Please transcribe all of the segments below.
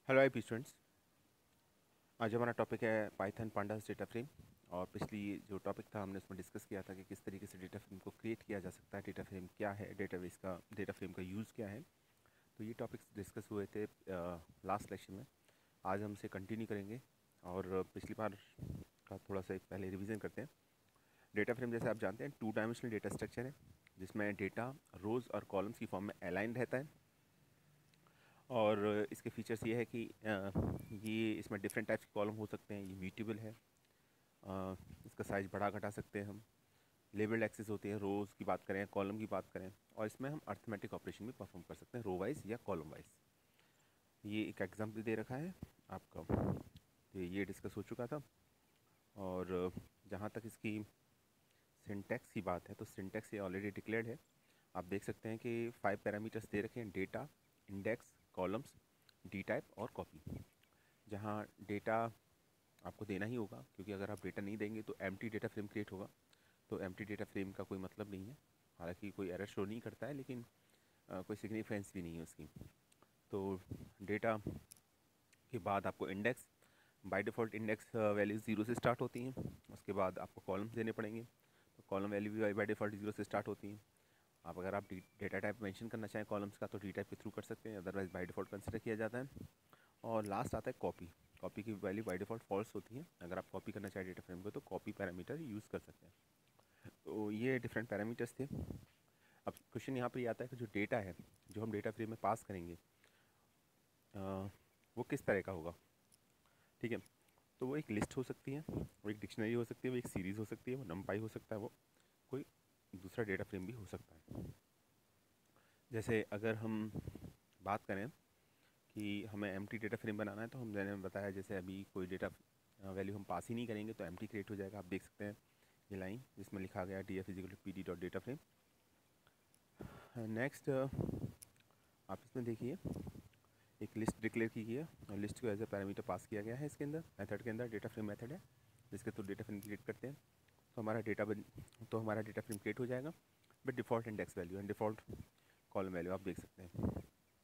Hello IP students. आज हमारा topic है पाइथन पांडास डेटा फ्रेम। और पिछली जो टॉपिक था हमने उसमें डिस्कस किया था कि किस तरीके से डेटा फ्रेम को क्रिएट किया जा सकता है, डेटा फ्रेम क्या है, डेटाबेस का डेटा फ्रेम का यूज़ क्या है। तो ये टॉपिक्स डिस्कस हुए थे लास्ट लेक्चर में। आज हम इसे कंटिन्यू करेंगे और पिछली बार का थोड़ा सा एक पहले रिवीजन करते हैं। डेटा फ्रेम जैसे आप जानते हैं 2 डायमेंशनल डेटा स्ट्रक्चर है, जिसमें डेटा रोज़ और कॉलम्स की फॉर्म में अलाइन रहता है। और इसके फीचर्स ये है कि ये इसमें डिफरेंट टाइप्स के कॉलम हो सकते हैं, ये म्यूटेबल है। इसका साइज़ बढ़ा घटा सकते हैं हम। लेबल्ड एक्सेस होती है, रोज़ की बात करें, कॉलम की बात करें, और इसमें हम अर्थमेटिक ऑपरेशन भी परफॉर्म कर सकते हैं, रो वाइज या कॉलम वाइज। ये एक एग्जाम्पल दे रखा है आपका, तो ये डिस्कस हो चुका था। और जहाँ तक इसकी सिंटैक्स की बात है तो सिंटैक्स ये ऑलरेडी डिक्लेयर्ड है। आप देख सकते हैं कि 5 पैरामीटर्स दे रखे हैं: data, index, columns, D type और कॉपी। जहाँ डेटा आपको देना ही होगा, क्योंकि अगर आप डेटा नहीं देंगे तो एम्प्टी डेटा फ्रेम क्रिएट होगा। तो एम्प्टी डेटा फ्रेम का कोई मतलब नहीं है, हालांकि कोई एरर शो नहीं करता है, लेकिन कोई सिग्निफिकेंस भी नहीं है उसकी। तो डेटा के बाद आपको index, by default index values 0 से स्टार्ट होती हैं। उसके बाद आपको कॉलम्स देने पड़ेंगे, तो कॉलम वैल्यू भी बाय डिफ़ॉल्ट 0 से स्टार्ट होती हैं। अगर आप डेटा टाइप मेंशन करना चाहें कॉलम्स का तो डी टाइप के थ्रू कर सकते हैं, अदरवाइज बाय डिफ़ॉल्ट कंसिडर किया जाता है। और लास्ट आता है कॉपी। कॉपी की वैल्यू बाय डिफ़ॉल्ट फॉल्स होती है। अगर आप कॉपी करना चाहें डेटा फ्रेम को तो कॉपी पैरामीटर यूज़ कर सकते हैं। तो ये डिफरेंट पैरामीटर्स थे। अब क्वेश्चन यहाँ पर ये आता है कि जो डेटा है जो हम डेटा फ्रेम में पास करेंगे वो किस तरह का होगा। ठीक है, तो वो एक लिस्ट हो सकती है, वो एक डिक्शनरी हो सकती है, वो एक सीरीज़ हो सकती है, वो नंपाई हो सकता है, वो कोई दूसरा डेटा फ्रेम भी हो सकता है। जैसे अगर हम बात करें कि हमें एम्प्टी डेटा फ्रेम बनाना है, तो मैंने बताया जैसे अभी कोई डेटा वैल्यू हम पास ही नहीं करेंगे तो एम्प्टी क्रिएट हो जाएगा। आप देख सकते हैं ये लाइन जिसमें लिखा गया D F equal P D dot data frame. Next आप इसमें देखिए एक लिस्ट डिक्लेयर की गई है और लिस्ट को एज ए पैरामीटर पास किया गया है। इसके अंदर मेथड के अंदर डेटा फ्रेम मेथड है जिसके थ्रू डेटा फ्रेम क्रिएट करते हैं। तो हमारा डेटा फ्रेम क्रिएट हो जाएगा with default index value and default column value आप देख सकते हैं।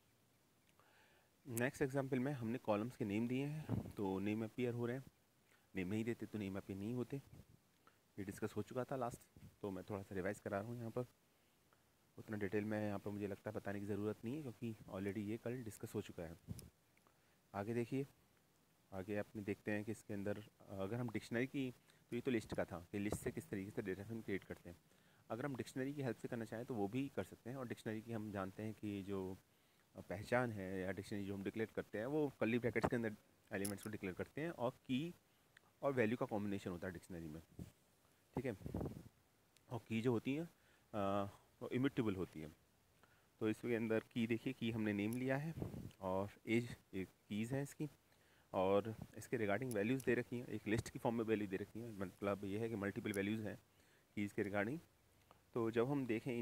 नेक्स्ट एग्जांपल में हमने कॉलम्स के नेम दिए हैं, तो नेम अपीयर हो रहे हैं। नेम नहीं देते तो नेम अपीयर नहीं होते। ये डिस्कस हो चुका था लास्ट, तो मैं थोड़ा सा रिवाइज करा रहा हूँ यहाँ पर। उतना डिटेल में यहाँ पर मुझे लगता है बताने की ज़रूरत नहीं है, क्योंकि ऑलरेडी ये कल डिस्कस हो चुका है। आगे देखिए, आगे अपने देखते हैं कि इसके अंदर अगर हम डिक्शनरी की, तो ये तो लिस्ट का था कि लिस्ट से किस तरीके से डेटा फ्रेम क्रिएट करते हैं। अगर हम डिक्शनरी की हेल्प से करना चाहें तो वो भी कर सकते हैं। और डिक्शनरी की हम जानते हैं कि जो पहचान है या डिक्शनरी जो हम डिक्लेयर करते हैं वो कर्ली ब्रैकेट्स के अंदर एलिमेंट्स को डिक्लेयर करते हैं, और की और वैल्यू का कॉम्बिनेशन होता है डिक्शनरी में। ठीक है, और की जो होती है वो इमिटेबल होती है। तो इसके अंदर की देखिए, की हमने नेम लिया है और एज एक कीज़ है इसकी, और इसके रिगार्डिंग वैल्यूज़ दे रखी हैं, एक लिस्ट की फॉर्म में वैल्यू दे रखी है। मतलब ये है कि मल्टीपल वैल्यूज़ हैं कीज़ के रिगार्डिंग। तो जब हम देखें,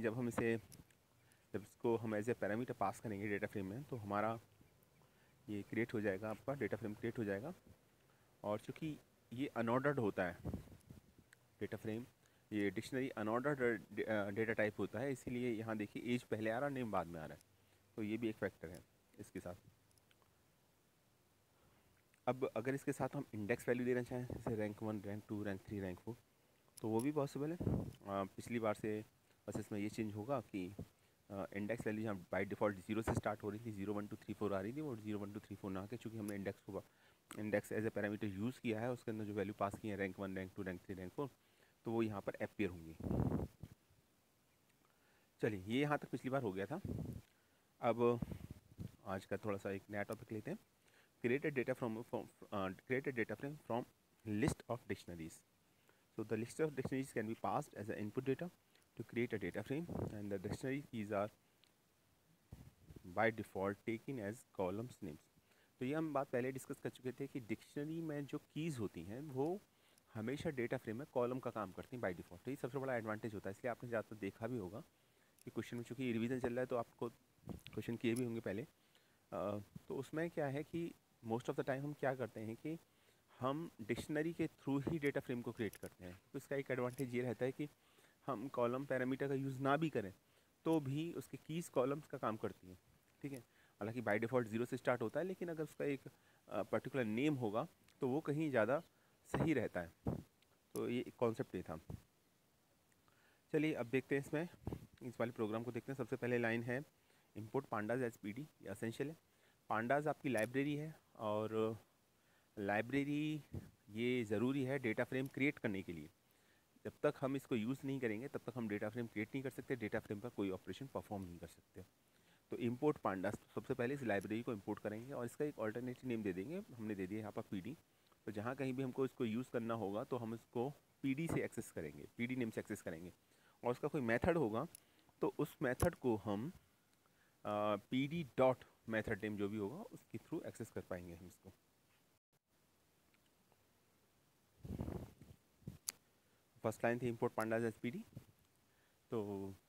जब इसको हम एज ए पैरामीटर पास करेंगे डेटा फ्रेम में, तो हमारा ये क्रिएट हो जाएगा, आपका डेटा फ्रेम क्रिएट हो जाएगा। और चूँकि ये अनऑर्डर्ड होता है डेटा फ्रेम, ये डिक्शनरी अनऑर्डर्ड डेटा टाइप होता है, इसीलिए यहाँ देखिए एज पहले आ रहा है, नेम बाद में आ रहा है। तो ये भी एक फैक्टर है इसके साथ। अब अगर इसके साथ हम इंडेक्स वैल्यू देना चाहें, जैसे रैंक 1, रैंक 2, रैंक 3, रैंक 4, तो वो भी पॉसिबल है। पिछली बार से बस इसमें ये चेंज होगा कि इंडेक्स वैल्यू यहाँ बाई डिफ़ॉल्ट 0 से स्टार्ट हो रही थी, 0 1 2 3 4 आ रही थी, और 0 1 2 3 4 ना के चूँकि हमने index as a parameter use किया है, उसके अंदर जो वैल्यू पास की है रैंक 1, रैंक 2, रैंक 3, रैंक 4, तो वो यहाँ पर अपीयर होंगी। चलिए, ये यहाँ तक पिछली बार हो गया था। अब आज का थोड़ा सा एक नया टॉपिक लेते हैं। Create a data frame from list of dictionaries. So the list of dictionaries can be passed as an input data to create a data frame, and the dictionary keys are by default taken as columns names. तो ये हम बात पहले discuss कर चुके थे कि dictionary में जो कीज़ होती हैं वो हमेशा डेटा फ्रेम में कॉलम का काम करती हैं बाय डिफ़ॉल्ट। तो ये सबसे बड़ा एडवांटेज होता है, इसलिए आपने ज़्यादातर देखा भी होगा कि क्वेश्चन में, चूँकि रिवीजन चल रहा है तो आपको क्वेश्चन किए भी होंगे पहले। तो उसमें क्या है कि मोस्ट ऑफ द टाइम हम क्या करते हैं कि हम डिक्शनरी के थ्रू ही डेटा फ्रेम को क्रिएट करते हैं। तो इसका एक एडवांटेज ये रहता है कि हम कॉलम पैरामीटर का यूज़ ना भी करें तो भी उसके कीज़ कॉलम्स का काम करती हैं। ठीक है, हालांकि बाय डिफ़ॉल्ट 0 से स्टार्ट होता है, लेकिन अगर उसका एक पर्टिकुलर नेम होगा तो वो कहीं ज़्यादा सही रहता है। तो ये एक कॉन्सेप्ट ये था। चलिए अब देखते हैं इसमें, इस वाले प्रोग्राम को देखते हैं। सबसे पहले लाइन है इंपोर्ट पांडाज एज पीडी, ये असेंशियल है। पांडाज आपकी लाइब्रेरी है, और लाइब्रेरी ये ज़रूरी है डेटा फ्रेम क्रिएट करने के लिए। जब तक हम इसको यूज़ नहीं करेंगे तब तक हम डेटा फ्रेम क्रिएट नहीं कर सकते, डेटा फ्रेम पर कोई ऑपरेशन परफॉर्म नहीं कर सकते। तो इंपोर्ट पांडास, तो सबसे पहले इस लाइब्रेरी को इंपोर्ट करेंगे और इसका एक ऑल्टरनेटिव नेम दे देंगे। हमने दे दिया यहाँ पर पीडी। तो जहाँ कहीं भी हमको इसको यूज़ करना होगा तो हम इसको पीडी से एक्सेस करेंगे, पीडी नेम से एक्सेस करेंगे। और उसका कोई मेथड होगा तो उस मेथड को हम पीडी डॉट मेथड नेम जो भी होगा उसके थ्रू एक्सेस कर पाएंगे हम इसको। फर्स्ट लाइन थी इंपोर्ट पांडास एज पीडी, तो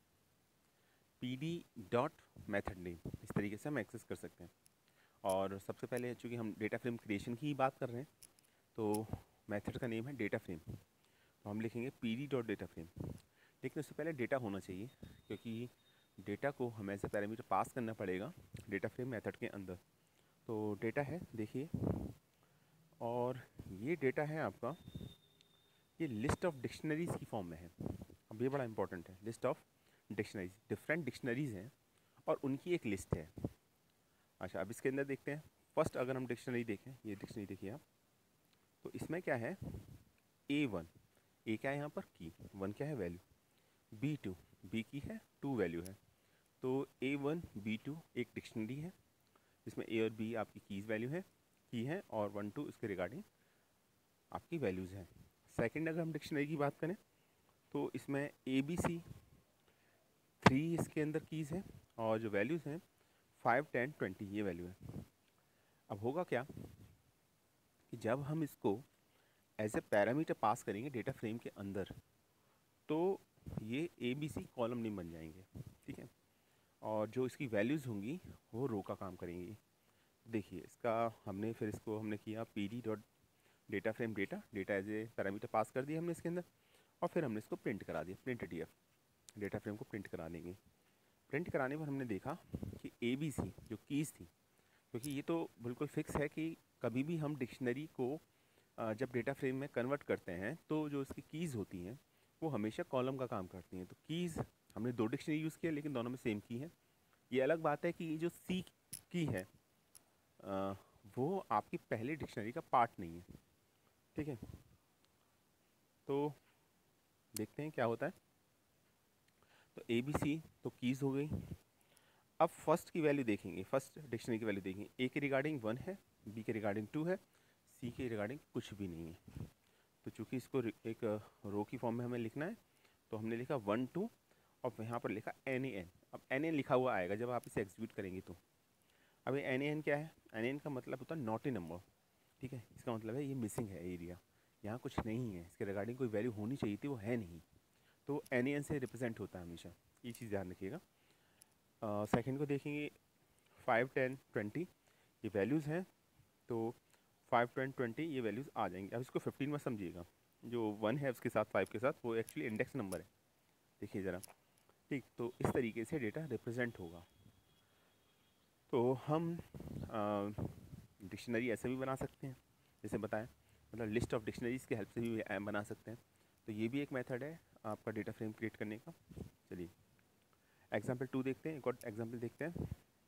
पीडी डॉट मेथड नेम इस तरीके से हम एक्सेस कर सकते हैं। और सबसे पहले चूँकि हम डेटा फ्रेम क्रिएशन की ही बात कर रहे हैं तो मेथड का नेम है डेटा फ्रेम, तो हम लिखेंगे पीडी डॉट डेटा फ्रेम। लेकिन उससे पहले डेटा होना चाहिए, क्योंकि डेटा को हमें ऐसे पैरामीटर पास करना पड़ेगा डेटा फ्रेम मेथड के अंदर। तो डेटा है, देखिए, और ये डेटा है आपका, ये लिस्ट ऑफ डिक्शनरीज़ की फॉर्म में है। अब ये बड़ा इंपॉर्टेंट है, list of dictionaries, different dictionaries हैं और उनकी एक लिस्ट है। अच्छा, अब इसके अंदर देखते हैं। फर्स्ट अगर हम डिक्शनरी देखें, ये डिक्शनरी देखिए आप, तो इसमें क्या है, A1, ए क्या है यहाँ पर, की, 1 क्या है, वैल्यू, B2, बी की है, 2 वैल्यू है। तो A1 B2 एक डिक्शनरी है जिसमें A और B आपकी कीज़ वैल्यू है, की है, और 1 2 इसके रिगार्डिंग आपकी वैल्यूज़ हैं। सेकंड अगर हम डिक्शनरी की बात करें तो इसमें ABC 3 इसके अंदर कीज़ हैं, और जो वैल्यूज़ हैं 5 10 20 ये वैल्यू है। अब होगा क्या कि जब हम इसको एज ए पैरामीटर पास करेंगे डेटा फ्रेम के अंदर तो ये ABC कॉलम नेम बन जाएंगे, ठीक है, और जो इसकी वैल्यूज़ होंगी वो रो का काम करेंगी। देखिए इसका हमने किया PD dot data frame data, data as a parameter pass कर दिया हमने इसके अंदर, और फिर हमने इसको प्रिंट करा दिया, प्रिंट DF, डेटा फ्रेम को प्रिंट करा देंगे। प्रिंट कराने पर हमने देखा कि ABC जो कीज़ थी, क्योंकि ये तो बिल्कुल फिक्स है कि कभी भी हम डिक्शनरी को जब डेटा फ्रेम में कन्वर्ट करते हैं तो जो इसकी कीज़ होती हैं वो हमेशा कॉलम का काम करती हैं। तो कीज़ हमने 2 डिक्शनरी यूज़ किया, लेकिन दोनों में सेम की है। ये अलग बात है कि ये जो C की है वो आपकी पहले डिक्शनरी का पार्ट नहीं है, ठीक है। तो देखते हैं क्या होता है। तो ABC तो कीज़ हो गई। अब फर्स्ट की वैल्यू देखेंगे, फर्स्ट डिक्शनरी की वैल्यू देखेंगे। A के रिगार्डिंग 1 है, B के रिगार्डिंग 2 है, C के रिगार्डिंग कुछ भी नहीं है। तो चूँकि इसको एक रो की फॉर्म में हमें लिखना है तो हमने लिखा 1 2 और यहाँ पर लिखा NaN। अब NaN लिखा हुआ आएगा जब आप इसे एग्जीक्यूट करेंगे तो। अब ये NaN क्या है, NaN का मतलब होता है नॉट ए नंबर, ठीक है। इसका मतलब है ये मिसिंग है एरिया, यहाँ कुछ नहीं है, इसके रिगार्डिंग कोई वैल्यू होनी चाहिए थी वो है नहीं, तो NaN से रिप्रेजेंट होता है हमेशा, ये चीज़ ध्यान रखिएगा। सेकंड को देखेंगे 5 10 20 ये वैल्यूज़ हैं, तो 5 10 20 ये वैल्यूज़ आ जाएंगी। अब इसको 15 में समझिएगा, जो 1 है उसके साथ 5 के साथ वो एक्चुअली इंडेक्स नंबर है, देखिए ज़रा, ठीक। तो इस तरीके से डेटा रिप्रेजेंट होगा। तो हम डिक्शनरी ऐसे भी बना सकते हैं जैसे बताएं, मतलब लिस्ट ऑफ डिक्शनरीज़ की हेल्प से भी बना सकते हैं। तो ये भी एक मेथड है आपका डेटा फ्रेम क्रिएट करने का। चलिए एग्जाम्पल 2 देखते हैं, एक और एग्जाम्पल देखते हैं।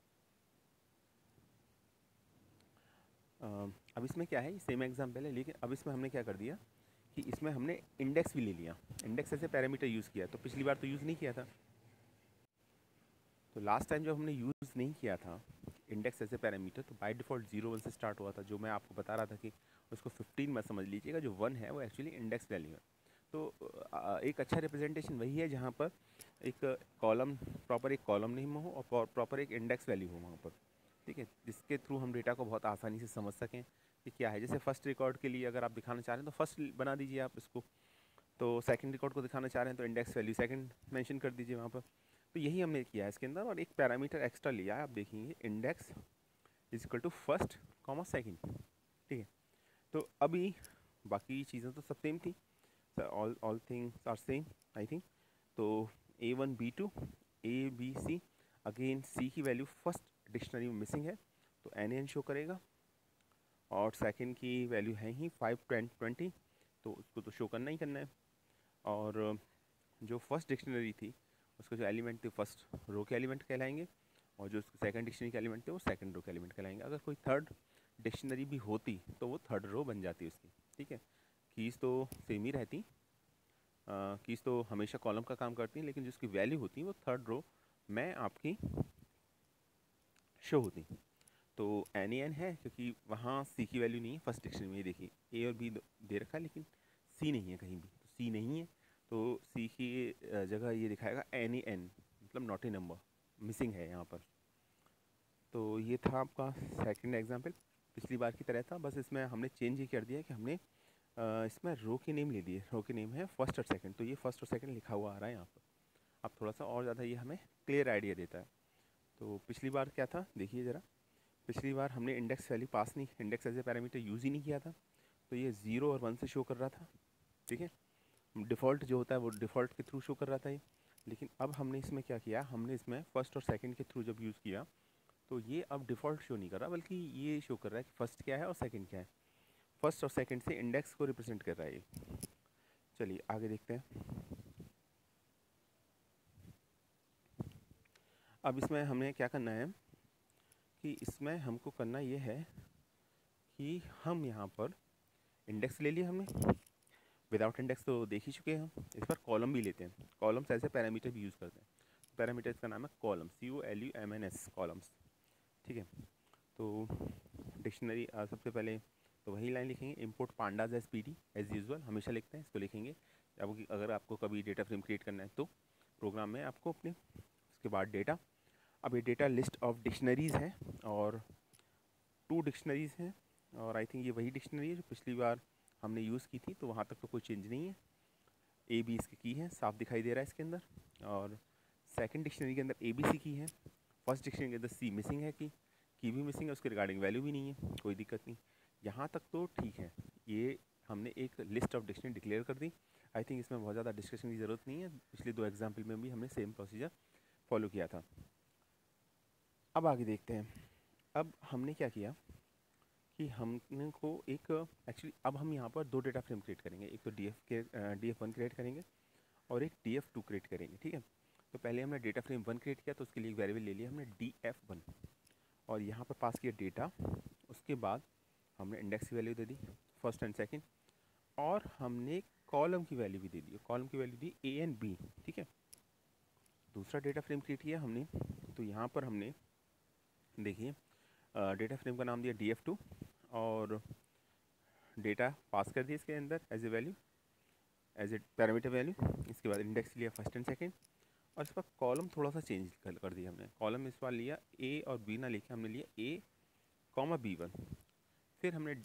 अब इसमें क्या है, सेम एग्जाम्पल है, लेकिन अब इसमें हमने क्या कर दिया कि इसमें हमने इंडेक्स भी ले लिया, इंडेक्स ऐसे पैरामीटर यूज़ किया। तो पिछली बार तो यूज़ नहीं किया था, तो लास्ट टाइम जब हमने यूज़ नहीं किया था इंडेक्स ऐसे पैरामीटर तो बाय डिफ़ॉल्ट 0 1 से स्टार्ट हुआ था, जो मैं आपको बता रहा था कि उसको 15 मत समझ लीजिएगा, जो 1 है वो एक्चुअली इंडेक्स वैल्यू है। तो एक अच्छा रिप्रेजेंटेशन वही है जहाँ पर एक कॉलम, प्रॉपर एक कॉलम नेम हो और प्रॉपर एक इंडेक्स वैल्यू हो वहाँ पर, ठीक है, जिसके थ्रू हम डेटा को बहुत आसानी से समझ सकें कि क्या है। जैसे फर्स्ट रिकॉर्ड के लिए अगर आप दिखाना चाह रहे हैं तो फर्स्ट बना दीजिए आप इसको, तो सेकंड रिकॉर्ड को दिखाना चाह रहे हैं तो इंडेक्स वैल्यू सेकंड मेंशन कर दीजिए वहाँ पर। तो यही हमने किया है इसके अंदर, और एक पैरामीटर एक्स्ट्रा लिया है, आप देखेंगे index is equal to first comma second, ठीक है। तो अभी बाकी चीज़ें तो सब सेम थी, all things are same I think. तो A1 B2 A B C, again C की वैल्यू फर्स्ट डिक्शनरी में मिसिंग है तो NaN शो करेगा, और सेकंड की वैल्यू है ही 5, 10, 20, तो उसको तो शो करना ही करना है। और जो फर्स्ट डिक्शनरी थी उसके जो एलिमेंट थे फर्स्ट रो के एलिमेंट कहलाएंगे, और जो उसके सेकंड डिक्शनरी के एलिमेंट थे वो सेकंड रो के एलिमेंट कहलाएंगे। अगर कोई थर्ड डिक्शनरी भी होती तो वो थर्ड रो बन जाती उसकी, ठीक है। कीज़ तो सेम ही रहती, कीज़ तो हमेशा कॉलम का काम करती हैं, लेकिन जिसकी वैल्यू होती है वो थर्ड रो में आपकी शो होती। तो NaN है क्योंकि वहाँ C की वैल्यू नहीं है फर्स्ट डिक्शनरी में। ये देखिए A और B दे रखा है लेकिन C नहीं है कहीं भी, तो C नहीं है तो C की जगह ये दिखाएगा NaN, मतलब नॉट ए नंबर, मिसिंग है यहाँ पर। तो ये था आपका सेकंड एग्जांपल, पिछली बार की तरह था, बस इसमें हमने चेंज ये कर दिया कि हमने इसमें रो के नेम ले लिए। रो के नेम है फर्स्ट और सेकंड, तो ये फर्स्ट और सेकंड लिखा हुआ आ रहा है यहाँ पर। अब थोड़ा सा और ज़्यादा ये हमें क्लियर आइडिया देता है। तो पिछली बार क्या था देखिए ज़रा, पिछली बार हमने इंडेक्स वैल्यू पास नहीं, index as a parameter use ही नहीं किया था, तो ये 0 और 1 से शो कर रहा था, ठीक है। डिफ़ॉल्ट जो होता है वो डिफ़ॉल्ट के थ्रू शो कर रहा था ये। लेकिन अब हमने इसमें क्या किया, हमने इसमें फर्स्ट और सेकंड के थ्रू जब यूज़ किया तो ये अब डिफ़ॉल्ट शो नहीं कर रहा, बल्कि ये शो कर रहा है कि फर्स्ट क्या है और सेकंड क्या है। फर्स्ट और सेकंड से इंडेक्स को रिप्रेजेंट कर रहा है ये। चलिए आगे देखते हैं। अब इसमें हमें क्या करना है कि इसमें हमको करना ये है कि हम यहाँ पर इंडेक्स ले लिया हमने, विदाउट इंडेक्स तो देख ही चुके हैं हम, इस पर कॉलम भी लेते हैं। कॉलम्स ऐसे पैरामीटर भी यूज़ करते हैं, पैरामीटर इसका नाम है कॉलम, COLUMNS, कॉलम्स, ठीक है। तो डिक्शनरी सबसे पहले तो वही लाइन लिखेंगे, import pandas as PD as usual, हमेशा लिखते हैं इसको लिखेंगे। अब अगर आपको कभी डेटा फ्रेम क्रिएट करना है तो प्रोग्राम में आपको अपने, उसके बाद डेटा। अब ये डेटा लिस्ट ऑफ डिक्शनरीज़ है और 2 डिक्शनरीज़ हैं, और आई थिंक ये वही डिक्शनरी है जो पिछली बार हमने यूज़ की थी, तो वहाँ तक तो कोई चेंज नहीं है। AB इसकी की है, साफ दिखाई दे रहा है इसके अंदर, और सेकंड डिक्शनरी के अंदर ABC की है, फर्स्ट डिक्शनरी के अंदर C मिसिंग है, की भी मिसिंग है, उसके रिगार्डिंग वैल्यू भी नहीं है, कोई दिक्कत नहीं। यहाँ तक तो ठीक है, ये हमने एक लिस्ट ऑफ डिक्शनरी डिक्लेयर कर दी। आई थिंक इसमें बहुत ज़्यादा डिस्कशन की ज़रूरत नहीं है, पिछले 2 एग्जाम्पल में भी हमने सेम प्रोसीजर फॉलो किया था। अब आगे देखते हैं। अब हमने क्या किया कि हमने को एक एक्चुअली अब हम यहाँ पर 2 डेटा फ्रेम क्रिएट करेंगे, एक तो DF1 क्रिएट करेंगे और एक DF2 क्रिएट करेंगे, ठीक है। तो पहले हमने डेटा फ्रेम 1 क्रिएट किया, तो उसके लिए एक वेरिएबल ले लिया हमने DF1, और यहाँ पर पास किया डेटा। उसके बाद हमने इंडेक्स की वैल्यू दे दी फर्स्ट एंड सेकंड, और हमने कॉलम की वैल्यू भी दे दी, कॉलम की वैल्यू दी A एंड B, ठीक है। दूसरा डेटा फ्रेम क्रिएट किया हमने, तो यहाँ पर हमने देखिए डेटा फ्रेम का नाम दिया DF2, और डेटा पास कर दिया इसके अंदर as a value, as a parameter value. इसके बाद इंडेक्स लिया फर्स्ट एंड सेकंड, और इस पर कॉलम थोड़ा सा चेंज कर दिया हमने। कॉलम इस बार लिया A और B ना लिखे, हमने लिया A, B1। फिर हमने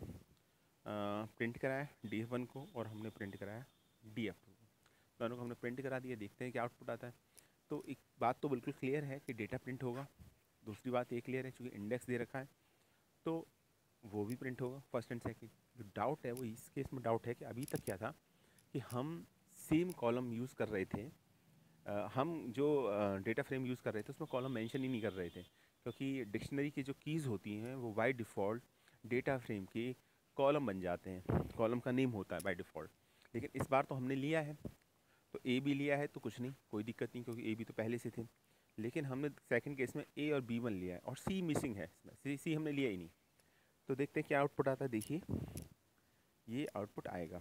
प्रिंट कराया DF1 को, और हमने प्रिंट कराया DF2 को, दोनों को हमने प्रिंट करा दिया। देखते हैं क्या आउटपुट आता है। तो एक बात तो बिल्कुल क्लियर है कि डेटा प्रिंट होगा। दूसरी बात ये क्लियर है, चूँकि इंडेक्स दे रखा है तो वो भी प्रिंट होगा फर्स्ट एंड सेकंड। जो डाउट है वो इस केस में डाउट है कि अभी तक क्या था कि हम सेम कॉलम यूज़ कर रहे थे, हम जो डेटा फ्रेम यूज़ कर रहे थे उसमें कॉलम मेंशन ही नहीं कर रहे थे, क्योंकि डिक्शनरी की जो कीज़ होती हैं वो बाय डिफ़ॉल्ट डेटा फ्रेम की कॉलम बन जाते हैं, कॉलम का नेम होता है बाय डिफ़ॉल्ट। लेकिन इस बार तो हमने लिया है, तो ए भी लिया है तो कुछ नहीं, कोई दिक्कत नहीं, क्योंकि ए भी तो पहले से थे। लेकिन हमने सेकंड केस में A और B1 लिया है, और C मिसिंग है इसमें, C हमने लिया ही नहीं। तो देखते हैं क्या आउटपुट आता है। देखिए ये आउटपुट आएगा,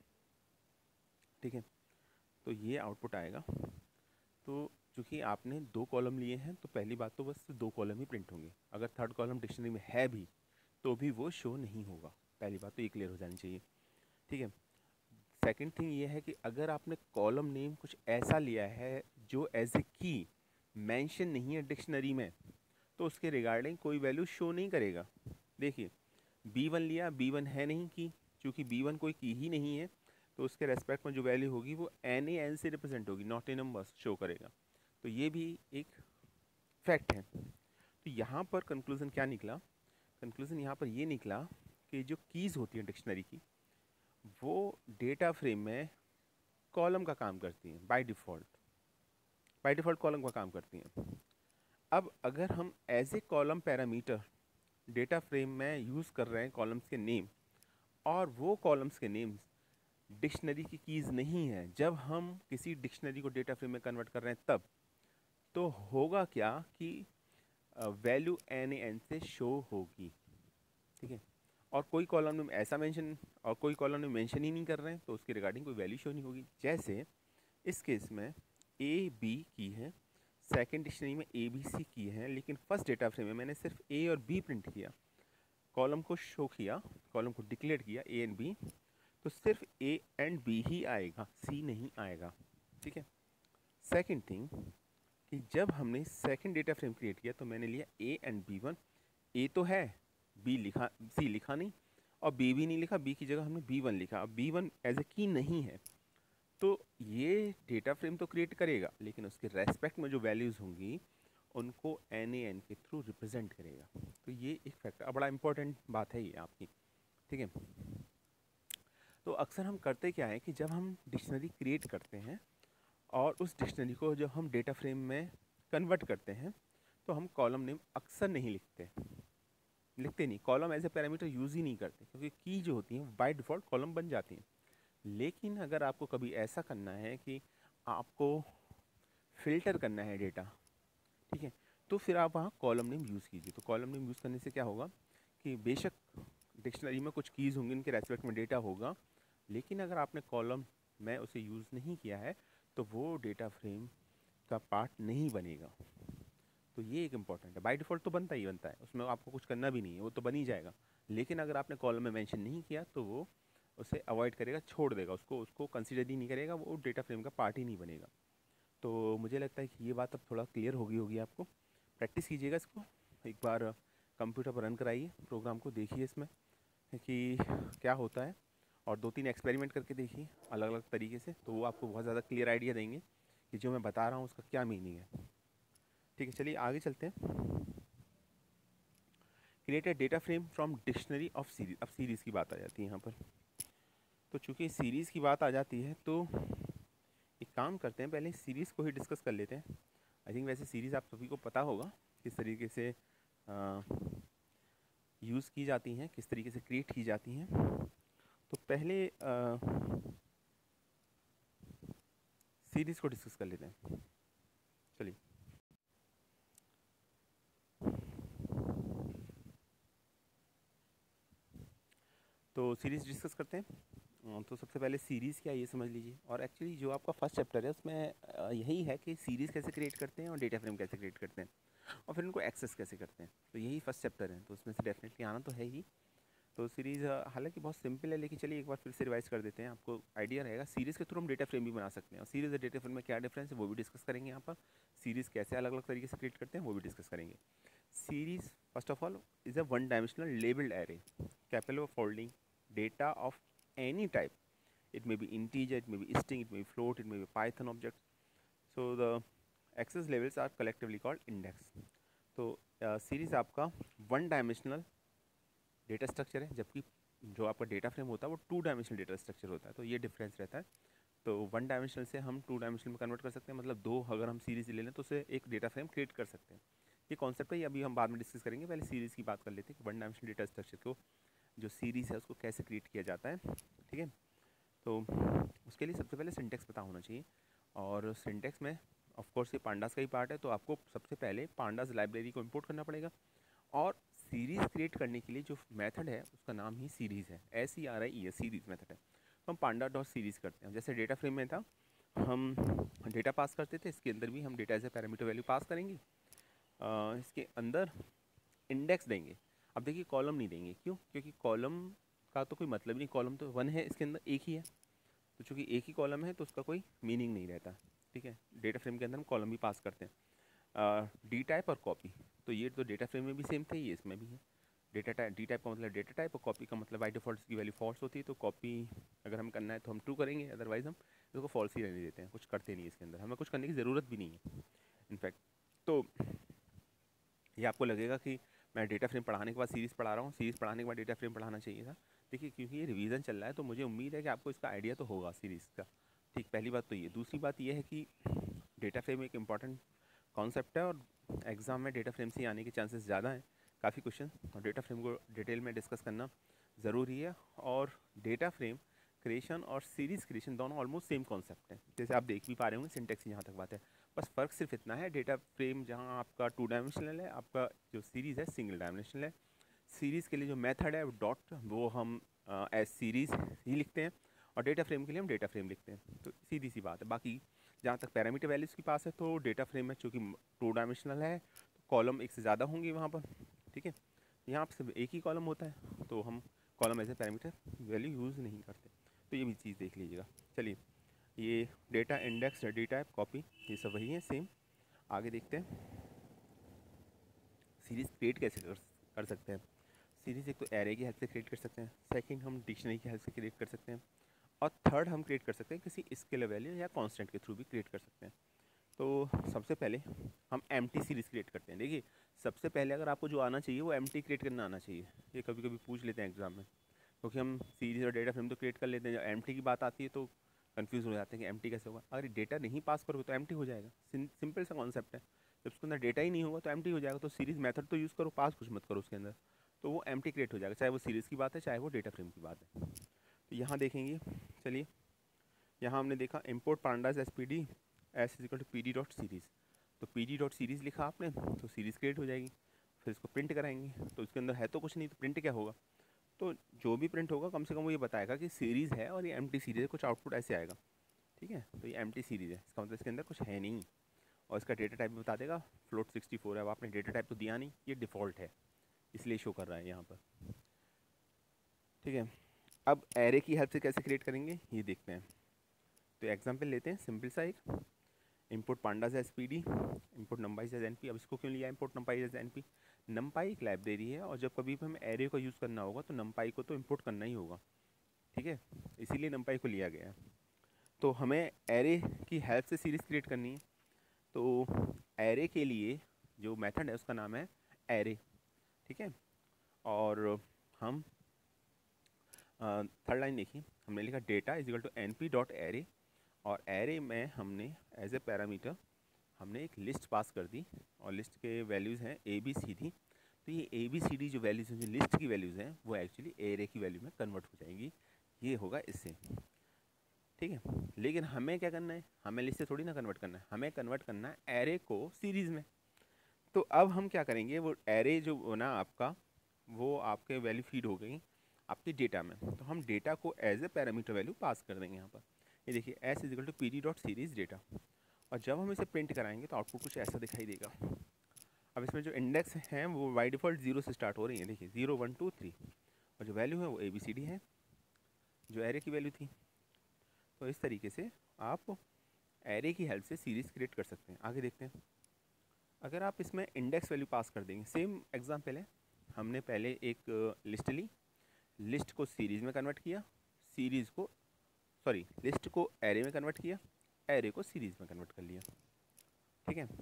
ठीक है। तो ये आउटपुट आएगा। तो चूँकि आपने 2 कॉलम लिए हैं तो पहली बात तो बस 2 कॉलम ही प्रिंट होंगे। अगर थर्ड कॉलम डिक्शनरी में है भी तो भी वो शो नहीं होगा, पहली बात तो ये क्लियर हो जानी चाहिए, ठीक है। सेकंड थिंग ये है कि अगर आपने कॉलम नेम कुछ ऐसा लिया है जो एज ए की मेंशन नहीं है डिक्शनरी में, तो उसके रिगार्डिंग कोई वैल्यू शो नहीं करेगा। देखिए B1 लिया, B1 है नहीं की, चूँकि B1 कोई की ही नहीं है, तो उसके रेस्पेक्ट में जो वैल्यू होगी वो NaN से रिप्रेजेंट होगी, नॉट ए नंबर शो करेगा। तो ये भी एक फैक्ट है। तो यहाँ पर कंक्लूजन क्या निकला, कंक्लूजन यहाँ पर ये निकला कि जो कीज़ होती हैं डिक्शनरी की वो डेटा फ्रेम में कॉलम का काम करती हैं बाय डिफ़ॉल्ट, कॉलम का काम करती हैं। अब अगर हम as a column parameter data frame में यूज़ कर रहे हैं कॉलम्स के नेम, और वो कॉलम्स के नेम्स डिक्शनरी की कीज़ नहीं है, जब हम किसी डिक्शनरी को डेटा फ्रेम में कन्वर्ट कर रहे हैं तब तो होगा क्या कि वैल्यू एन एन से शो होगी, ठीक है। और कोई कॉलम में ऐसा मेंशन और कोई कॉलम में मेंशन ही नहीं कर रहे हैं तो उसके रिगार्डिंग कोई वैल्यू शो नहीं होगी। जैसे इस केस में ए बी की है, सेकंड डिक्शनरी में ए बी सी की है, लेकिन फर्स्ट डेटा फ्रेम में मैंने सिर्फ ए और बी प्रिंट किया, कॉलम को शो किया, कॉलम को डिक्लेयर किया ए एंड बी, तो सिर्फ ए एंड बी ही आएगा, सी नहीं आएगा, ठीक है। सेकंड थिंग कि जब हमने सेकंड डेटा फ्रेम क्रिएट किया तो मैंने लिया A and B one, A तो है, बी लिखा, सी लिखा नहीं, और बी भी नहीं लिखा, बी की जगह हमने बी वन लिखा। अब बी वन एज ए की नहीं है तो ये डेटा फ्रेम तो क्रिएट करेगा लेकिन उसके रेस्पेक्ट में जो वैल्यूज़ होंगी उनको एन ए एन के थ्रू रिप्रेजेंट करेगा। तो ये एक फैक्टर, बड़ा इंपॉर्टेंट बात है ये आपकी, ठीक है। तो अक्सर हम करते क्या है कि जब हम डिक्शनरी क्रिएट करते हैं और उस डिक्शनरी को जब हम डेटा फ्रेम में कन्वर्ट करते हैं तो हम कॉलम नेम अक्सर नहीं लिखते नहीं, column as a parameter use ही नहीं करते, क्योंकि की जो होती हैं बाय डिफ़ॉल्ट कॉलम बन जाती हैं। लेकिन अगर आपको कभी ऐसा करना है कि आपको फ़िल्टर करना है डेटा, ठीक है, तो फिर आप वहाँ कॉलम नेम यूज़ कीजिए। तो कॉलम नेम यूज़ करने से क्या होगा कि बेशक डिक्शनरी में कुछ कीज़ होंगी, उनके रेस्पेक्ट में डेटा होगा, लेकिन अगर आपने कॉलम में उसे यूज़ नहीं किया है तो वो डेटा फ्रेम का पार्ट नहीं बनेगा। तो ये एक इम्पॉर्टेंट है। बाय डिफ़ॉल्ट तो बनता ही बनता है, उसमें आपको कुछ करना भी नहीं है, वो तो बन ही जाएगा। लेकिन अगर आपने कॉलम में मेंशन नहीं किया तो वो उसे अवॉइड करेगा, छोड़ देगा, उसको उसको कंसीडर ही नहीं करेगा, वो डेटा फ्रेम का पार्ट ही नहीं बनेगा। तो मुझे लगता है कि ये बात अब थोड़ा क्लियर होगी आपको। प्रैक्टिस कीजिएगा इसको, एक बार कंप्यूटर पर रन कराइए प्रोग्राम को, देखिए इसमें कि क्या होता है, और 2-3 एक्सपेरिमेंट करके देखिए अलग अलग तरीके से, तो वो आपको बहुत ज़्यादा क्लियर आइडिया देंगे कि जो मैं बता रहा हूँ उसका क्या मीनिंग है, ठीक है। चलिए आगे चलते हैं। Create a data frame from dictionary of series. अब सीरीज़ की बात आ जाती है यहाँ पर, तो चूँकि सीरीज़ की बात आ जाती है तो एक काम करते हैं, पहले सीरीज़ को ही डिस्कस कर लेते हैं। आई थिंक वैसे सीरीज़ आप सभी को पता होगा किस तरीके से यूज़ की जाती हैं, किस तरीके से क्रिएट की जाती हैं। तो पहले सीरीज़ को डिस्कस कर लेते हैं, चलिए। तो सीरीज़ डिस्कस करते हैं। तो सबसे पहले सीरीज़ क्या है ये समझ लीजिए, और एक्चुअली जो आपका फर्स्ट चैप्टर है उसमें यही है कि सीरीज़ कैसे क्रिएट करते हैं और डेटा फ्रेम कैसे क्रिएट करते हैं और फिर उनको एक्सेस कैसे करते हैं। तो यही फर्स्ट चैप्टर है, तो उसमें से डेफिनेटली आना तो है ही। तो सीरीज़ हालांकि बहुत सिंपल है, लेकिन चलिए एक बार फिर से रिवाइज कर देते हैं, आपको आइडिया रहेगा। सीरीज़ के थ्रू हम डेटा फ्रेम भी बना सकते हैं, और सीरीज़ और डेटा फ्रेम में क्या डिफरेंस है वो भी डिस्कस करेंगे यहाँ पर। सीरीज़ कैसे अलग अलग तरीके से क्रिएट करते हैं वो भी डिस्कस करेंगे। Series first of all is a one dimensional labelled array capable of holding data of any type. It may be integer, it may be string, it may be float, it may be Python object. So the access labels are collectively called index. तो series आपका one dimensional data structure है, जबकि जो आपका data frame होता है वो two dimensional data structure होता है। तो ये डिफरेंस रहता है। तो वन डायमेंशनल से हम टू डायमेंशनल में कन्वर्ट कर सकते हैं, मतलब दो अगर हम सीरीज़ ले लें तो उसे एक डेटा फ्रेम क्रिएट कर सकते हैं। ये कॉन्सेप्ट है, ये अभी हम बाद में डिस्कस करेंगे, पहले सीरीज़ की बात कर लेते हैं कि वन डायमेंशनल डेटा स्ट्रक्चर को जो सीरीज़ है उसको कैसे क्रिएट किया जाता है, ठीक है। तो उसके लिए सबसे पहले सिंटेक्स पता होना चाहिए, और सिंटेक्स में ऑफ कोर्स ये पांडास का ही पार्ट है, तो आपको सबसे पहले पांडास लाइब्रेरी को इंपोर्ट करना पड़ेगा। और सीरीज़ क्रिएट करने के लिए जो मेथड है उसका नाम ही सीरीज़ है, SERIES सीरीज़ मेथड है। तो हम पांडा डॉट सीरीज़ करते हैं, जैसे डेटा फ्रेम में था हम डेटा पास करते थे, इसके अंदर भी हम data as a parameter value pass करेंगे। इसके अंदर इंडेक्स देंगे। अब देखिए कॉलम नहीं देंगे, क्यों? क्योंकि कॉलम का तो कोई मतलब नहीं, कॉलम तो वन है, इसके अंदर एक ही है, तो चूँकि एक ही कॉलम है तो उसका कोई मीनिंग नहीं रहता, ठीक है। डेटा फ्रेम के अंदर हम कॉलम भी पास करते हैं। डी टाइप और कॉपी, तो ये तो डेटा फ्रेम में भी सेम थे, ये इसमें भी है। डेटा टाइप, डी टाइप का मतलब डेटा टाइप, और कॉपी का मतलब बाई डिफॉल्ट की वैल्यू फॉल्स होती है, तो कॉपी अगर हम करना है तो हम ट्रू करेंगे, अदरवाइज हम इसको फॉल्स ही रहने देते हैं, कुछ करते नहीं इसके अंदर, हमें कुछ करने की ज़रूरत भी नहीं है इनफैक्ट। तो ये आपको लगेगा कि मैं डेटा फ्रेम पढ़ाने के बाद सीरीज़ पढ़ा रहा हूँ, सीरीज़ पढ़ाने के बाद डेटा फ्रेम पढ़ाना चाहिए था। देखिए क्योंकि ये रिवीजन चल रहा है तो मुझे उम्मीद है कि आपको इसका आइडिया तो होगा सीरीज़ का, ठीक। पहली बात तो ये, दूसरी बात ये है कि डेटा फ्रेम एक इम्पॉर्टेंट कॉन्सेप्ट है और एग्ज़ाम में डेटा फ्रेम से ही आने के चांसेस ज़्यादा हैं, काफ़ी क्वेश्चन, और डेटा फ्रेम को डिटेल में डिस्कस करना ज़रूरी है। और डेटा फ्रेम क्रिएशन और सीरीज़ क्रिएशन दोनों ऑलमोस्ट सेम कॉन्सेप्ट है, जैसे आप देख भी पा रहे होंगे, सिंटेक्स यहाँ तक बात है। बस फ़र्क सिर्फ इतना है, डेटा फ्रेम जहाँ आपका 2 डायमेंशनल है, आपका जो सीरीज़ है सिंगल डायमेंशनल है। सीरीज़ के लिए जो मेथड है वो डॉट, वो हम एज सीरीज़ ही लिखते हैं, और डेटा फ्रेम के लिए हम डेटा फ्रेम लिखते हैं। तो सीधी सी बात है। बाकी जहाँ तक पैरामीटर वैल्यूज़ के पास है, तो डेटा फ्रेम में चूँकि 2 डायमेंशनल है, तो कॉलम एक से ज़्यादा होंगे वहाँ पर, ठीक है। यहाँ पर सिर्फ एक ही कॉलम होता है, तो हम column as a parameter value use नहीं करते। तो ये भी चीज़ देख लीजिएगा। चलिए, ये data index, data type, copy, ये सब वही है, सेम। आगे देखते हैं सीरीज़ क्रिएट कैसे कर सकते हैं। सीरीज़ एक तो एरे की हेल्प से क्रिएट कर सकते हैं, सेकंड हम डिक्शनरी की हेल्प से क्रिएट कर सकते हैं, और थर्ड हम क्रिएट कर सकते हैं किसी स्केलर वैल्यू या कांस्टेंट के थ्रू भी क्रिएट कर सकते हैं। तो सबसे पहले हम एम्प्टी सीरीज़ क्रिएट करते हैं। देखिए, सबसे पहले अगर आपको जो आना चाहिए वो एम्प्टी क्रिएट करना आना चाहिए। ये कभी कभी पूछ लेते हैं एग्जाम में, क्योंकि हम सीरीज़ और डेटा फ्रेम तो क्रिएट कर लेते हैं, जब एम्प्टी की बात आती है तो कंफ्यूज हो जाते हैं कि एम्प्टी कैसे होगा। अगर डेटा नहीं पास करोगे तो एम्प्टी हो जाएगा, सिंपल सा कॉन्सेप्ट है। जब उसके अंदर डेटा ही नहीं होगा तो एम्प्टी हो जाएगा। तो सीरीज़ मेथड तो यूज़ करो, पास कुछ मत करो उसके अंदर, तो वो एम्प्टी क्रिएट हो जाएगा, चाहे वो सीरीज़ की बात है चाहे वो डेटा फ्रेम की बात है। तो यहाँ देखेंगे, चलिए यहाँ हमने देखा import pandas as P D S is equal to P D dot series. तो पी डी डॉट सीरीज़ लिखा आपने तो सीरीज़ क्रिएट हो जाएगी। फिर इसको प्रिंट कराएंगे, तो इसके अंदर है तो कुछ नहीं, तो प्रिंट क्या होगा, तो जो भी प्रिंट होगा कम से कम वो ये बताएगा कि सीरीज़ है और ये एम्प्टी सीरीज़ है, कुछ आउटपुट ऐसे आएगा, ठीक है। तो ये एम्प्टी सीरीज़ है, इसका मतलब इसके अंदर कुछ है नहीं। और इसका डेटा टाइप भी बता देगा, फ्लोट 64 है। अब आपने डेटा टाइप तो दिया नहीं, ये डिफ़ॉल्ट है, इसलिए शो कर रहा है यहाँ पर, ठीक है। अब एरे की हेल्प से कैसे क्रिएट करेंगे ये देखते हैं। तो एग्जाम्पल लेते हैं सिंपल सा एक, input pandas as P D, input numpy as N P. अब इसको क्यों लिया input numpy as N P, numpy एक लाइब्रेरी है, और जब कभी भी हमें एरे को यूज़ करना होगा तो नंपाई को तो इम्पोर्ट करना ही होगा, ठीक है, इसीलिए नंपाई को लिया गया है। तो हमें एरे की हेल्प से सीरीज़ क्रिएट करनी है, तो एरे के लिए जो मेथड है उसका नाम है एरे, ठीक है। और हम थर्ड लाइन देखिए, हमने लिखा data is equal to N P dot array, और एरे में हमने एज ए पैरामीटर हमने एक लिस्ट पास कर दी, और लिस्ट के वैल्यूज़ हैं ए बी सी डी। तो ये ए बी सी डी जो वैल्यूज़ हैं, जो लिस्ट की वैल्यूज़ हैं, वो एक्चुअली एरे की वैल्यू में कन्वर्ट हो जाएंगी। ये होगा इससे, ठीक है। लेकिन हमें क्या करना है, हमें लिस्ट से थोड़ी ना कन्वर्ट करना है, हमें कन्वर्ट करना है एरे को सीरीज़ में। तो अब हम क्या करेंगे, वो एरे जो ना आपका, वो आपके वैल्यू फीड हो गई आपके डेटा में, तो हम डेटा को as a parameter value pass कर देंगे यहाँ पर। ये देखिए S is equal to P D dot series data, और जब हम इसे प्रिंट कराएंगे तो आउटपुट कुछ ऐसा दिखाई देगा। अब इसमें जो इंडेक्स हैं वो बाई डिफ़ॉल्ट 0 से स्टार्ट हो रही है, देखिए 0 1 2 3, और जो वैल्यू है वो ए बी सी डी है, जो एरे की वैल्यू थी। तो इस तरीके से आप एरे की हेल्प से सीरीज़ क्रिएट कर सकते हैं। आगे देखते हैं, अगर आप इसमें इंडेक्स वैल्यू पास कर देंगे, सेम एग्जाम्पल है, हमने पहले एक लिस्ट ली, लिस्ट को सीरीज़ में कन्वर्ट किया, सीरीज़ को सॉरी लिस्ट को एरे में कन्वर्ट किया, एरे को सीरीज़ में कन्वर्ट कर लिया, ठीक है।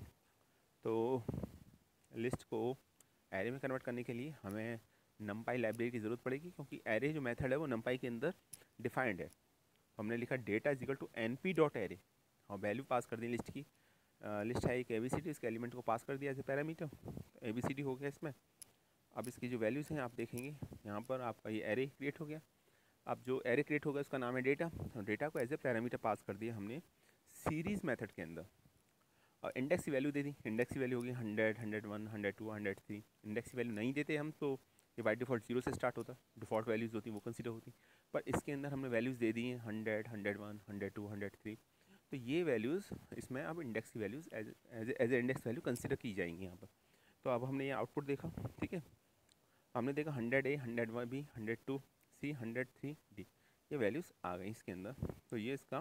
तो लिस्ट को एरे में कन्वर्ट करने के लिए हमें नंपाई लाइब्रेरी की ज़रूरत पड़ेगी, क्योंकि एरे जो मेथड है वो नंपाई के अंदर डिफाइंड है। तो हमने लिखा data is equal to N P dot array, और वैल्यू पास कर दी लिस्ट की। लिस्ट है एक ए बी सी डी, इसके एलिमेंट को पास कर दिया as a parameter, A B C D हो गया इसमें। अब इसकी जो वैल्यूज़ हैं आप देखेंगे यहाँ पर, आपका ये एरे क्रिएट हो गया। अब जो एरे क्रिएट होगा उसका नाम है डेटा, और डेटा को एज ए पैरामीटर पास कर दिया हमने सीरीज़ मेथड के अंदर, और इंडेक्स की वैल्यू दे दी। इंडेक्स की वैल्यू होगी 100 101 102 103। इंडेक्स की वैल्यू नहीं देते हम तो ये बाई डिफ़ॉल्ट 0 से स्टार्ट होता, डिफ़ॉल्ट वैल्यूज़ होती वो कंसिडर होती, पर इसके अंदर हमने वैल्यूज़ दे दी हैं 100 101 102 103। तो ये वैल्यूज़ इसमें अब इंडेक्स की values as a index value consider की जाएंगी यहाँ पर। तो अब हमने ये आउटपुट देखा, ठीक है, हमने देखा 100 ए 101 बी 102 सी 103 डी, ये वैल्यूज़ आ गई इसके अंदर। तो ये इसका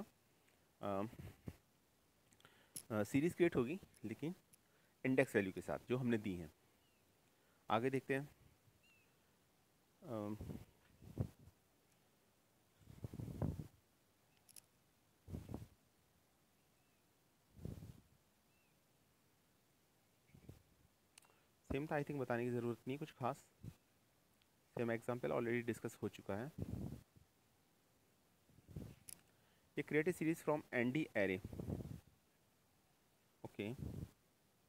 सीरीज़ क्रिएट होगी, लेकिन इंडेक्स वैल्यू के साथ जो हमने दी हैं। आगे देखते हैं, सेम था, आई थिंक बताने की ज़रूरत नहीं कुछ खास, सेम एग्जांपल ऑलरेडी डिस्कस हो चुका है। ये create a series from N D array, okay.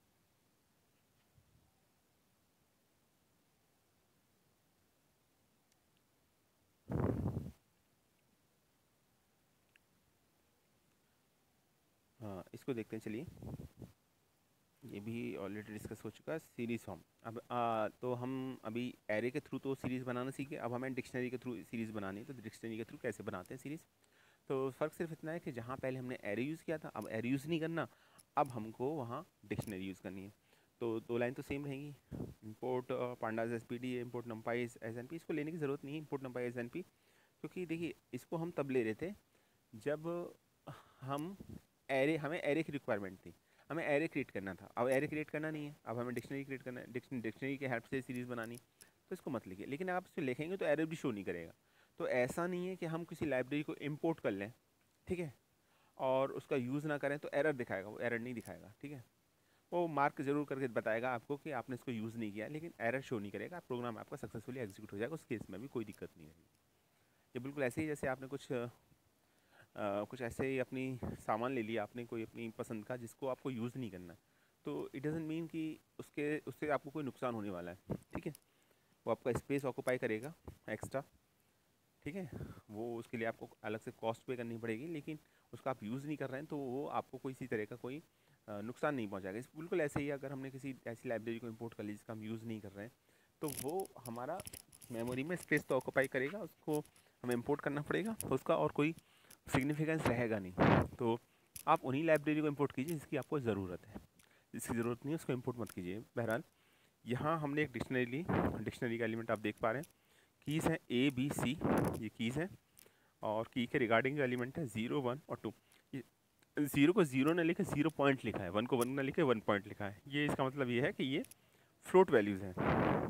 इसको देखते हैं, चलिए। ये भी ऑलरेडी डिस्कस हो चुका है, सीरीज फॉर्म। अब तो हम अभी एरे के थ्रू तो सीरीज़ बनाना सीखे, अब हमें डिक्शनरी के थ्रू सीरीज़ बनानी है। तो डिक्शनरी के थ्रू कैसे बनाते हैं सीरीज़? तो फ़र्क सिर्फ इतना है कि जहाँ पहले हमने एरे यूज़ किया था, अब एरे यूज़ नहीं करना, अब हमको वहाँ डिक्शनरी यूज़ करनी है। तो दो लाइन तो सेम रहेंगी। Import pandas as P D, import numpy as N P. इसको लेने की ज़रूरत नहीं है, import numpy as N P, क्योंकि देखिए इसको हम तब ले रहे थे जब हम हमें एरे की रिक्वायरमेंट थी, हमें एरे क्रिएट करना था। अब एरे क्रिएट करना नहीं है, अब हमें डिक्शनरी क्रिएट करना है, डिक्शनरी के हेल्प से सीरीज़ बनानी। तो इसको मत लिखिए, लेकिन आप इसको लिखेंगे तो एरर भी शो नहीं करेगा। तो ऐसा नहीं है कि हम किसी लाइब्रेरी को इम्पोर्ट कर लें, ठीक है, और उसका यूज़ ना करें तो एरर दिखाएगा, वो एरर नहीं दिखाएगा, ठीक है। वो मार्क ज़रूर करके बताएगा आपको कि आपने इसको यूज़ नहीं किया, लेकिन एरर शो नहीं करेगा। प्रोग्राम आपका सक्सेसफुली एग्जीक्यूट हो जाएगा, उस केस में भी कोई दिक्कत नहीं रहेगी। ये बिल्कुल ऐसे ही जैसे आपने कुछ ऐसे ही अपनी सामान ले लिया आपने, कोई अपनी पसंद का, जिसको आपको यूज़ नहीं करना है, तो इट डजंट मीन कि उससे आपको कोई नुकसान होने वाला है, ठीक है। वो आपका स्पेस ऑक्यूपाई करेगा एक्स्ट्रा, ठीक है। वो उसके लिए आपको अलग से कॉस्ट पे करनी पड़ेगी, लेकिन उसका आप यूज़ नहीं कर रहे हैं तो वो आपको कोई इसी तरह का कोई नुकसान नहीं पहुंचाएगा। इस बिल्कुल ऐसे ही अगर हमने किसी ऐसी लाइब्रेरी को इंपोर्ट कर ली जिसका हम यूज़ नहीं कर रहे हैं, तो वो हमारा मेमोरी में स्पेस तो ऑक्यूपाई करेगा, उसको हमें इंपोर्ट करना पड़ेगा, उसका और कोई सिग्निफिकेंस रहेगा नहीं। तो आप उन्हीं लाइब्रेरी को इंपोर्ट कीजिए जिसकी आपको ज़रूरत है, जिसकी ज़रूरत नहीं है उसको इंपोर्ट मत कीजिए। बहरहाल यहाँ हमने एक डिक्शनरी ली, डिक्शनरी का एलिमेंट आप देख पा रहे हैं, कीज़ हैं ए बी सी, ये कीज़ हैं, और की के रिगार्डिंग जो एलिमेंट है 0 1 और 2। ये 0 को 0 ने लिखे 0 पॉइंट लिखा है, 1 को 1 ने लिखे 1 पॉइंट लिखा है। ये इसका मतलब ये है कि ये फ्लोट वैल्यूज़ हैं,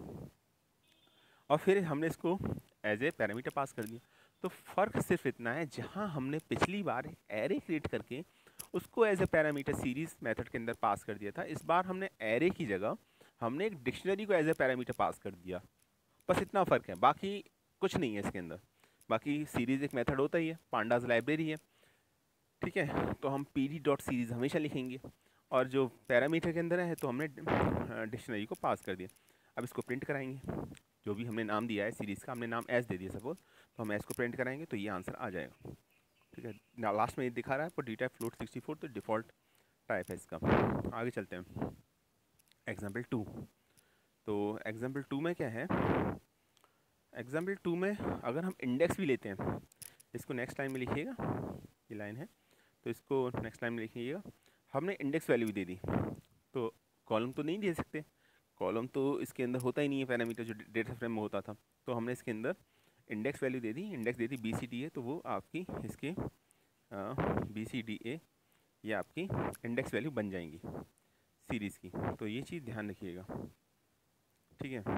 और फिर हमने इसको एज ए पैरामीटर पास कर दिया। तो फ़र्क सिर्फ इतना है, जहाँ हमने पिछली बार एरे क्रिएट करके उसको as a parameter series method के अंदर पास कर दिया था, इस बार हमने एरे की जगह हमने एक डिक्शनरी को एज ए पैरामीटर पास कर दिया। बस इतना फ़र्क है, बाकी कुछ नहीं है इसके अंदर। बाकी सीरीज़ एक मेथड होता ही है, पांडाज लाइब्रेरी है, ठीक है। तो हम pd डॉट सीरीज़ हमेशा लिखेंगे, और जो पैरामीटर के अंदर है तो हमने डिक्शनरी को पास कर दिया। अब इसको प्रिंट कराएंगे, जो भी हमने नाम दिया है सीरीज़ का, हमने नाम एस दे दिया सपोज, तो हम एस को प्रिंट कराएंगे तो ये आंसर आ जाएगा, ठीक है ना। लास्ट में ये दिखा रहा है पर डी टाइप फ्लोट 64, तो डिफ़ॉल्ट टाइप है इसका। आगे चलते हैं एग्जाम्पल 2। तो एग्जाम्पल 2 में क्या है, एग्जाम्पल 2 में अगर हम इंडेक्स भी लेते हैं, इसको नेक्स्ट लाइन में लिखिएगा, ये लाइन है तो इसको नेक्स्ट लाइन में लिखिएगा। हमने इंडेक्स वैल्यू दे दी, तो कॉलम तो नहीं दे सकते, कॉलम तो इसके अंदर होता ही नहीं है पैरामीटर जो डेटा फ्रेम में होता था। तो हमने इसके अंदर इंडेक्स वैल्यू दे दी, इंडेक्स दे दी बी सी डी ए, तो वो आपकी इसके बी सी डी ए ये आपकी इंडेक्स वैल्यू बन जाएंगी सीरीज़ की। तो ये चीज़ ध्यान रखिएगा, ठीक है।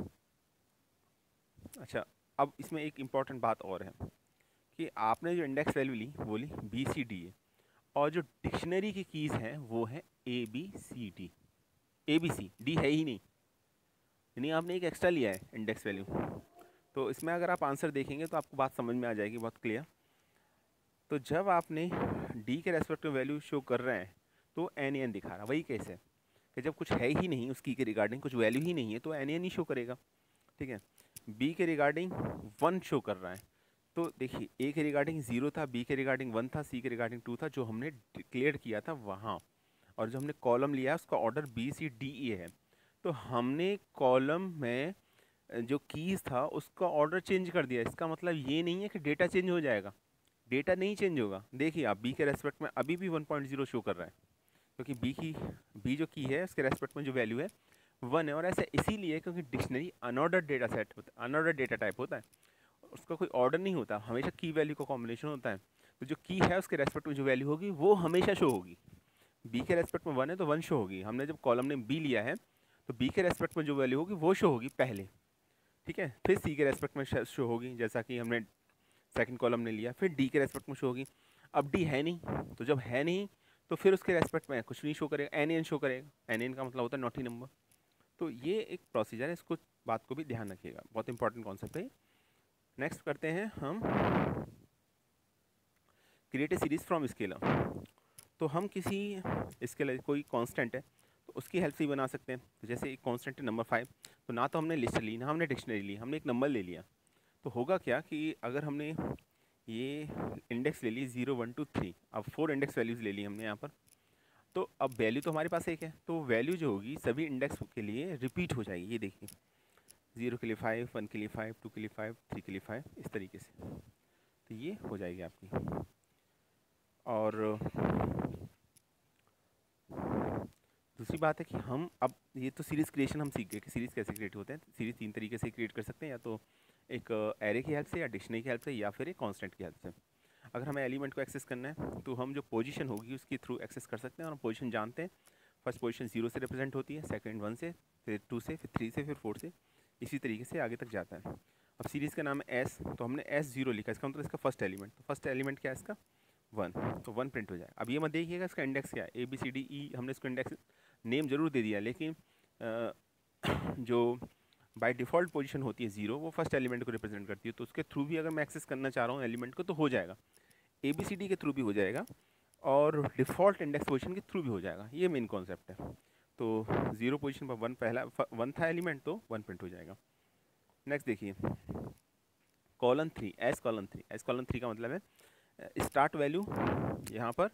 अच्छा, अब इसमें एक इम्पॉर्टेंट बात और है कि आपने जो इंडेक्स वैल्यू ली वो ली बी सी डी ए, और जो डिक्शनरी की कीज़ हैं वो है A B C D. A B C D है ही नहीं, यानी आपने एक एक्स्ट्रा लिया है इंडेक्स वैल्यू। तो इसमें अगर आप आंसर देखेंगे तो आपको बात समझ में आ जाएगी बहुत क्लियर। तो जब आपने डी के रेस्पेक्ट में वैल्यू शो कर रहे हैं तो एन एन दिखा रहा, वही कैसे है कि जब कुछ है ही नहीं उसकी के रिगार्डिंग, कुछ वैल्यू ही नहीं है, तो एन एन ही शो करेगा, ठीक है। बी के रिगार्डिंग 1 शो कर रहा है, तो देखिए ए के रिगार्डिंग 0 था, बी के रिगार्डिंग 1 था, सी के रिगार्डिंग 2 था, जो हमने डिक्लेयर किया था वहाँ। और जो हमने कॉलम लिया है उसका order B C D E है, तो हमने कॉलम में जो कीज़ था उसका ऑर्डर चेंज कर दिया। इसका मतलब ये नहीं है कि डेटा चेंज हो जाएगा, डेटा नहीं चेंज होगा। देखिए आप बी के रेस्पेक्ट में अभी भी 1.0 शो कर रहा है, क्योंकि बी जो की है उसके रेस्पेक्ट में जो वैल्यू है 1 है। और ऐसा इसीलिए क्योंकि डिक्शनरी अनऑर्डर डेटा सेट होता है, अनऑर्डर डेटा टाइप होता है, उसका कोई ऑर्डर नहीं होता, हमेशा की वैल्यू का कॉम्बिनेशन होता है। तो जो की है उसके रेस्पेक्ट में जो वैल्यू होगी वो हमेशा शो होगी। बी के रेस्पेक्ट में 1 है तो 1 शो होगी। हमने जब कॉलम ने बी लिया है तो बी के रेस्पेक्ट में जो वैल्यू होगी वो शो होगी पहले, ठीक है। फिर सी के रेस्पेक्ट में शो होगी, जैसा कि हमने सेकंड कॉलम ने लिया, फिर डी के रेस्पेक्ट में शो होगी। अब डी है नहीं, तो जब है नहीं तो फिर उसके रेस्पेक्ट में कुछ नहीं शो करेगा, एन एन शो करेगा। एन एन का मतलब होता है नॉटी नंबर। तो ये एक प्रोसीजर है, इसको बात को भी ध्यान रखिएगा, बहुत इंपॉर्टेंट कॉन्सेप्ट है। नेक्स्ट करते हैं हम create a series from scalar. तो हम किसी स्केलर कोई कांस्टेंट है तो उसकी हेल्प से ही बना सकते हैं। तो जैसे एक कांस्टेंट है नंबर 5, तो ना तो हमने लिस्ट ली ना हमने डिक्शनरी ली, हमने एक नंबर ले लिया। तो होगा क्या कि अगर हमने ये इंडेक्स ले ली 0 1 2 3, अब 4 इंडेक्स वैल्यूज़ ले ली हमने यहाँ पर, तो अब वैल्यू तो हमारे पास एक है, तो वैल्यू जो होगी सभी इंडेक्स के लिए रिपीट हो जाएगी। ये देखिए 0 के लिए 5, 1 के लिए 5, 2 के लिए 5, 3 के लिए 5, इस तरीके से, तो ये हो जाएगी आपकी। और दूसरी बात है कि हम अब ये तो सीरीज़ क्रिएशन हम सीख गए कि सीरीज़ कैसे क्रिएट होते हैं। सीरीज़ 3 तरीके से क्रिएट कर सकते हैं, या तो एक एरे की हेल्प से, या डिक्शनरी की हेल्प से, या फिर एक कांस्टेंट की हेल्प से। अगर हमें एलिमेंट को एक्सेस करना है तो हम जो पोजीशन होगी उसके थ्रू एक्सेस कर सकते हैं, और हम पोजीशन जानते हैं। फर्स्ट पोजीशन 0 से रिप्रेजेंट होती है, सेकंड 1 से, फिर 2 से, फिर 3 से, फिर 4 से, इसी तरीके से आगे तक जाता है। अब सीरीज़ का नाम है एस, तो हमने S0 लिखा, इसका मतलब इसका फर्स्ट एलिमेंट, तो फर्स्ट एलिमेंट क्या है इसका 1, तो 1 प्रिंट हो जाए। अब ये मत देखिएगा इसका इंडेक्स क्या है, ABCDE, हमने इसको इंडेक्स नेम जरूर दे दिया, लेकिन जो बाय डिफ़ॉल्ट पोजीशन होती है 0, वो फर्स्ट एलिमेंट को रिप्रेजेंट करती है, तो उसके थ्रू भी अगर मैं एक्सेस करना चाह रहा हूँ एलिमेंट को तो हो जाएगा, ABCD के थ्रू भी हो जाएगा, और डिफ़ॉल्ट इंडेक्स पोजीशन के थ्रू भी हो जाएगा। ये मेन कॉन्सेप्ट है। तो 0 पोजीशन पर 1 पहला 1 था एलिमेंट, तो 1 प्रिंट हो जाएगा। नेक्स्ट देखिए colon 3, S colon 3, S colon 3 का मतलब है स्टार्ट वैल्यू यहाँ पर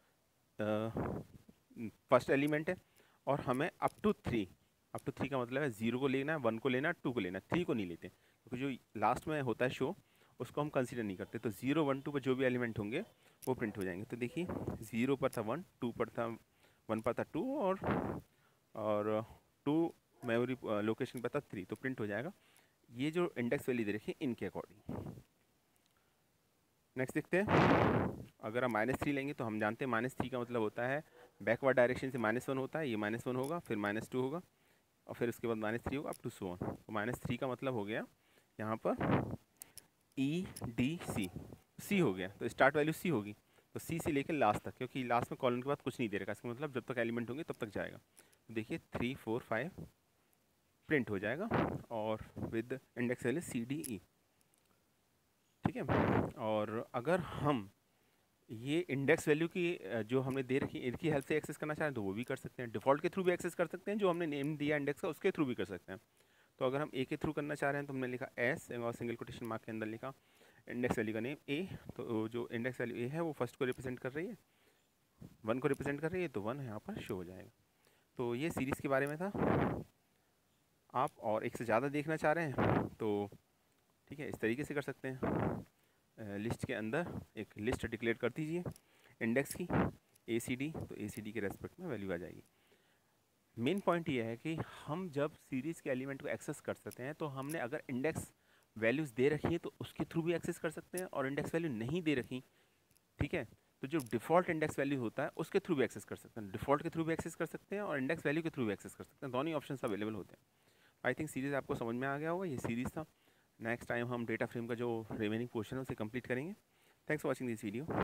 फर्स्ट एलिमेंट है, और हमें अप टू 3 का मतलब है 0 को लेना है, 1 को लेना है, 2 को लेना है, 3 को नहीं लेते, क्योंकि जो लास्ट में होता है शो उसको हम कंसीडर नहीं करते। तो 0, 1, 2 पर जो भी एलिमेंट होंगे वो प्रिंट हो जाएंगे। तो देखिए 0 पर था 1, 2 पर था 1 पर था 2, और 2 मेमोरी लोकेशन पर था 3, तो प्रिंट हो जाएगा। ये जो इंडेक्स वैल्यू दे रखी है इनके अकॉर्डिंग। नेक्स्ट देखते हैं, अगर हम -3 लेंगे तो हम जानते हैं -3 का मतलब होता है बैकवर्ड डायरेक्शन से -1 होता है, ये -1 होगा, फिर -2 होगा, और फिर उसके बाद -3 होगा, अप टू सो ऑन। तो -3 का मतलब हो गया यहाँ पर EDC, C हो गया, तो स्टार्ट वैल्यू C होगी, तो C से लेकर लास्ट तक, क्योंकि लास्ट में कॉलन के बाद कुछ नहीं दे रखा, इसका मतलब जब तक एलिमेंट होंगे तब तक जाएगा। तो देखिए 3, 4, 5 प्रिंट हो जाएगा, और विद इंडेक्स वैल्यू CDE, ठीक है। और अगर हम ये इंडेक्स वैल्यू की जो हमने दे रखी है इनकी हेल्प से एक्सेस करना चाहें तो वो भी कर सकते हैं, डिफ़ॉल्ट के थ्रू भी एक्सेस कर सकते हैं, जो हमने नेम दिया इंडेक्स का उसके थ्रू भी कर सकते हैं। तो अगर हम ए के थ्रू करना चाह रहे हैं तो हमने लिखा एस, और सिंगल कोटेशन मार्क के अंदर लिखा इंडेक्स वैल्यू का नेम ए, तो जो इंडेक्स वैल्यू ए है वो फर्स्ट को रिप्रेजेंट कर रही है, 1 को रिप्रेजेंट कर रही है, तो 1 यहाँ पर शो हो जाएगा। तो ये सीरीज़ के बारे में था। आप और एक से ज़्यादा देखना चाह रहे हैं तो ठीक है, इस तरीके से कर सकते हैं। लिस्ट के अंदर एक लिस्ट डिक्लेयर कर दीजिए इंडेक्स की ACD, तो ACD के रेस्पेक्ट में वैल्यू आ जाएगी। मेन पॉइंट ये है कि हम जब सीरीज़ के एलिमेंट को एक्सेस कर सकते हैं, तो हमने अगर इंडेक्स वैल्यूज़ दे रखी हैं तो उसके थ्रू भी एक्सेस कर सकते हैं, और इंडेक्स वैल्यू नहीं दे रखी, ठीक है, तो जो डिफ़ॉल्ट इंडेक्स वैल्यू होता है उसके थ्रू भी एक्सेस कर सकते हैं। डिफ़ॉल्ट के थ्रू भी एक्सेस कर सकते हैं और इंडेक्स वैल्यू के थ्रू भी एक्सेस कर सकते हैं, दोनों ही ऑप्शन अवेलेबल होते हैं। आई थिंक सीरीज़ आपको समझ में आ गया होगा, ये सीरीज़ था। नेक्स्ट टाइम हम डेटा फ्रेम का जो रिमेनिंग पोर्शन है उसे कंप्लीट करेंगे। Thanks for watching this video.